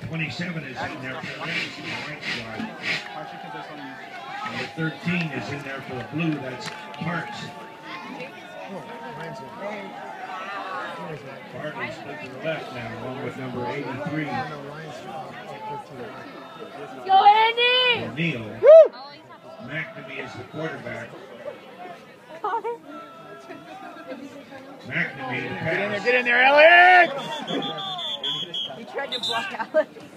27 is in there for the white squad. Number 13 is in there for the blue. That's Parks. Bartley split to the left now, along with number 83. Go, Andy! O'Neal. McNamee is the quarterback. McNamee, the pass. Get in there, Elliot! He tried to block Alex.